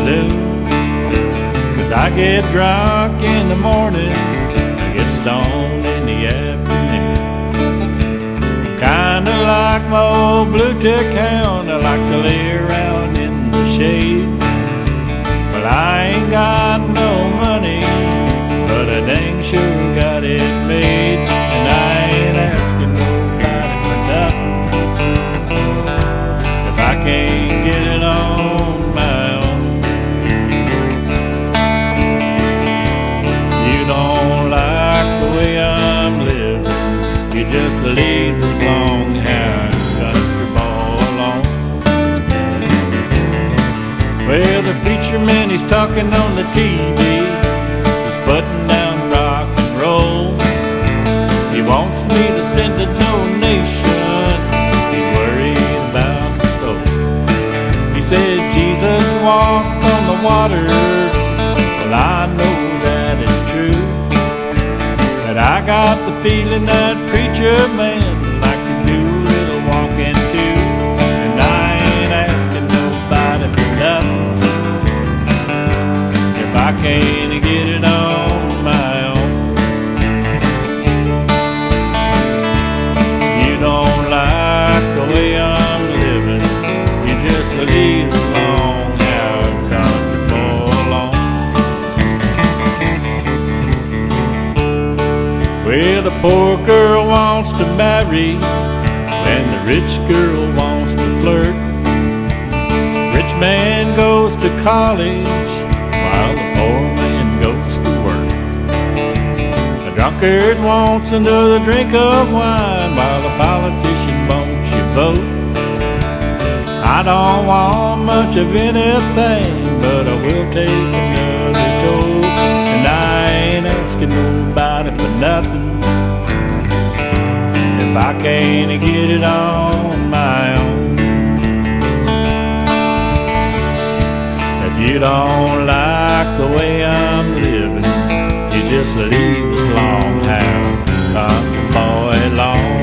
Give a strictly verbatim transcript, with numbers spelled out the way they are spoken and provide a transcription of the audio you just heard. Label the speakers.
Speaker 1: afternoon. 'Cause I get drunk in the morning, I get stoned in the afternoon. Kinda like my old blue tick hound, I like to lay around in the shade. Well, I ain't got no money, but I dang sure got it made. And I ain't asking nobody for nothing if I can't get it on my own. You don't like the way I'm living, you just leave this long-haired country boy alone. Well, the preacher man, he's talking on the T V, he's putting down rock and roll. He wants me to send a donation, he's worried about the soul. He said Jesus walked on the water, well, I know that it's true. But I got the feeling that preacher man would like to do a little walking too. And I ain't asking nobody for nothing if I can't get it on my own. You don't like the way I'm living, you just leave the long-haired country boy alone. Well, the poor girl wants to marry when the rich girl wants to flirt. Rich man goes to college while the poor man goes to work. The drunkard wants another drink of wine while the politician wants you vote. I don't want much of anything, but I will take another joke. And I ain't asking nobody for nothing if I can't get it on my own. If you don't like the way I'm living, you just leave this long-haired country boy alone.